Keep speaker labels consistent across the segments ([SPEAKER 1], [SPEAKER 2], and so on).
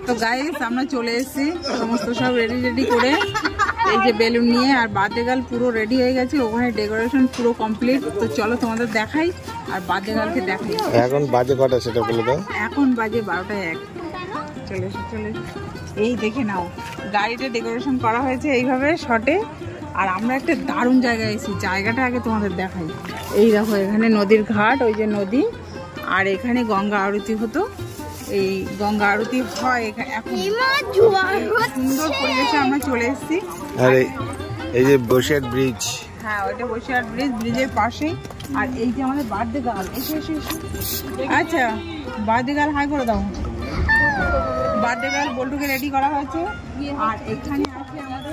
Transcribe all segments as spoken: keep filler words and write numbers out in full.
[SPEAKER 1] তো গাইস আমরা চলে এসেছি সমস্ত সব রেডি রেডি করে, এই যে বেলুন নিয়ে, আর বার্থডে গার্ল পুরো রেডি হয়ে গেছে, ওখানে ডেকোরেশন পুরো কমপ্লিট। তো চলো তোমাদের দেখাই আর বার্থডে গার্লকে দেখাই।
[SPEAKER 2] এখন বাজে কটা সেটা বলে দাও।
[SPEAKER 1] এখন বাজে বারোটা এক। চলে এসো চলে এসো, এই দেখে নাও গাড়িতে ডেকোরেশন করা হয়েছে এইভাবে শটে। আর আমরা একটা দারুণ জায়গায় এসেছি, জায়গাটা আগে তোমাদের দেখাই। এই দেখো এখানে নদীর ঘাট, ওই যে নদী, আর এখানে গঙ্গা আরতি হতো। এই গঙ্গা আরতি হয় এখন, সুন্দর পরিবেশে আমরা চলে এসেছি।
[SPEAKER 2] আর এই যে বসিরহাট ব্রিজ,
[SPEAKER 1] হ্যাঁ ওইটা বসিরহাট ব্রিজ, ব্রিজের পাশেই। আর এই যে আমাদের বার্থডে গার্ল, এসে এসে এসে আচ্ছা বার্থডে গার্ল হাই করে দাও। বার্থডে গার্ল বল্টুকে রেডি করা হয়েছে। আর এখানে আছে আমাদের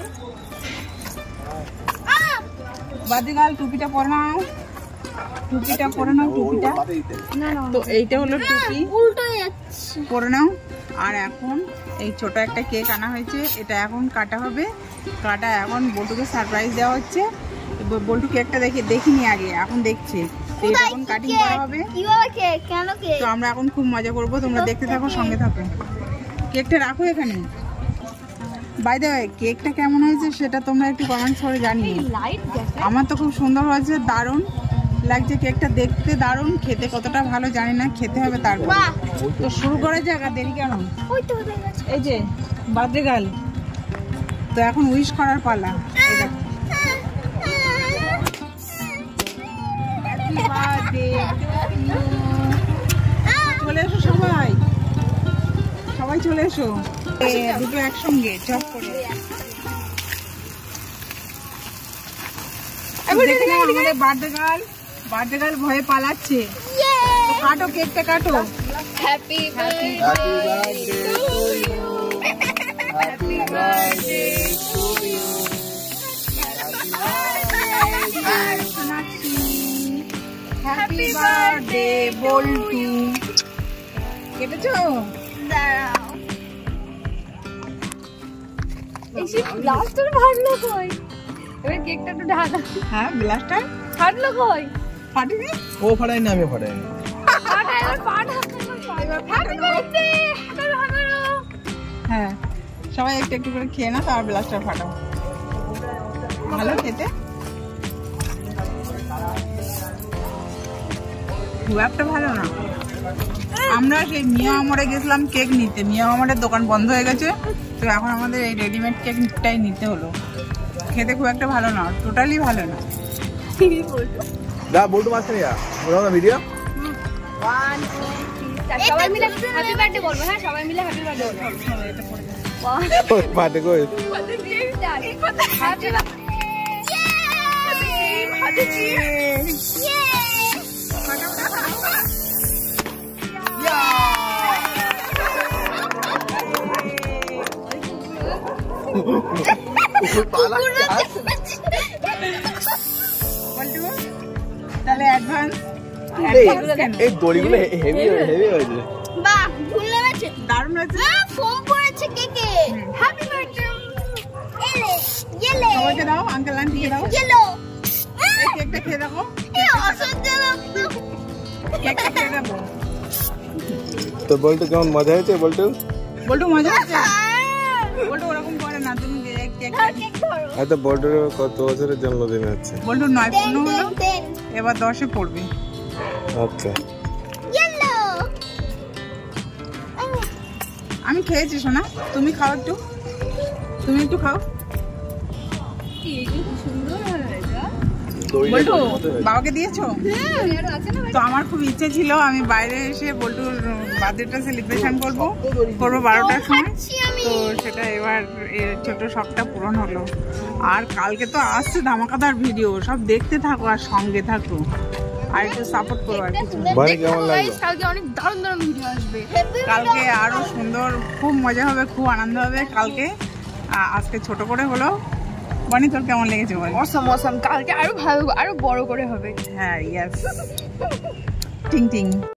[SPEAKER 1] বার্থডে গার্ল, টুপিটা পরে নাও, টুপিটা পরে নাও, টুপিটা। তো এইটা হলো টুপি, পরে নাও। আর এখন এই ছোট একটা কেক আনা হয়েছে, এটা এখন কাটা হবে। কাটা এখন বল্টুকে সারপ্রাইজ দেওয়া হচ্ছে। বল্টু কেকটা দেখে দেখিনি আগে, এখন দেখছি। এটা এখন কাটিং করা হবে। তো আমরা এখন খুব মজা করবো, তোমরা দেখতে থাকো, সঙ্গে থাকো। কেকটা রাখো এখানে। বাই দ্য ওয়ে কেকটা কেমন হয়েছে সেটা তোমরা একটু কমেন্টস করে জানিও। আমার তো খুব সুন্দর হয়েছে, দারুণ লাগছে কেকটা দেখতে, দারুণ। খেতে কতটা ভালো জানি না, খেতে হবে তারপর। তো শুরু করে জায়গা দেরি কেন? এই যে বার্থডে গার্ল, তো এখন উইশ করার পালা। এই দেখো চলে এসো সবাই, সবাই চলে এসো, দুটো একসঙ্গে চপ করে। আমাদের বার্থডে গার্ল, বার্থডে গার্ল ভয়ে পালাচ্ছে। কাটো কেকটা, কাটো। Happy birthday to you, happy birthday to you, happy birthday Boltu. কেটেছো?
[SPEAKER 3] দাঁড়াও, এই সে ব্লাস্টার ফাটলো কই? এবার কেকটা একটু ঢাকা।
[SPEAKER 1] হ্যাঁ ব্লাস্টার
[SPEAKER 3] ফাটলো কই?
[SPEAKER 1] ফাটেনি?
[SPEAKER 2] ও ফাটাইনি, আমি ফাটাইনি।
[SPEAKER 3] ফাটা, এবার ফাটা, এবার হ্যাপি বার্থডে, হাগারো।
[SPEAKER 1] হ্যাঁ সবাই একটু একটু করে খেয়ে না, তার ব্লাস্টার ফাটাও। ভালো খেতে, খুব একটা ভালো না। আমরা সেই মিয়া আমরে গেছিলাম কেক নিতে, মিয়া আমরের দোকান বন্ধ হয়ে গেছে, তো এখন আমাদের এই রেডিমেড কেকটাই নিতে হলো। খেতে খুব একটা ভালো না, টোটালি ভালো না।
[SPEAKER 2] দা বল্টু মাছ নিয়া বলো না ভিডিও।
[SPEAKER 3] ওয়ান টু থ্রি সবাই মিলে হ্যাপি বার্থডে বলবো। হ্যাঁ সবাই মিলে হ্যাপি বার্থডে বলবো।
[SPEAKER 2] বার্থডে কই?
[SPEAKER 3] Happy birthday.
[SPEAKER 1] তাহলে অ্যাডভান্স
[SPEAKER 2] এই দড়িগুলো হেভি হেভি হয়েছে।
[SPEAKER 3] বাহ ফুল লাগছে,
[SPEAKER 1] দারুণ হয়েছে।
[SPEAKER 3] ফোম পড়েছে কেকে। Happy birthday. এলে এলে
[SPEAKER 1] সবাইকে দাও, আঙ্কেল আন্টিকে দাও।
[SPEAKER 3] চলো
[SPEAKER 1] এই কেকটা খেয়ে দেখো,
[SPEAKER 3] এই অসহ্য লাগছে।
[SPEAKER 1] কেকটা খেয়ে দেখো।
[SPEAKER 2] তো বল্টু কেমন মজা হয়েছে? বল্টু
[SPEAKER 1] বল্টু মজা হচ্ছে? বল্টু ওরকম করে না, তুমি কেক
[SPEAKER 3] ধরো।
[SPEAKER 2] হয়তো বল্টুর কত বছরের জন্মদিন আছে?
[SPEAKER 1] বল্টু নয় পূর্ণ হলো, এবার দশে পড়বে।
[SPEAKER 2] আচ্ছা
[SPEAKER 3] ইয়েলো।
[SPEAKER 1] আমি খেয়েছি সোনা, তুমি খাও একটু, তুমি একটু খাও। বল্টু বাবাকে দিয়েছো? তো আমার খুব ইচ্ছে ছিল আমি বাইরে এসে বল্টুর বার্থডেটা সেলিব্রেশন করবো করবো বারোটার সময়। তো সেটা এবার ছোট শখটা পূরণ হলো। আর কালকে তো আসছে ধামাকাদার ভিডিও, সব দেখতে থাকো আর সঙ্গে থাকো, আর একটু সাপোর্ট করো। আর কিছু
[SPEAKER 2] কেমন লাগলো?
[SPEAKER 3] কালকে অনেক দারুণ দারুণ ভিডিও আসবে,
[SPEAKER 1] কালকে আরো সুন্দর, খুব মজা হবে, খুব আনন্দ হবে কালকে। আজকে ছোট করে হলো। বনি তোর কেমন লেগেছে বল?
[SPEAKER 3] অসম অসম, কালকে আরো ভালো, আরো বড় করে হবে।
[SPEAKER 1] হ্যাঁ ইয়েস, টিং টিং।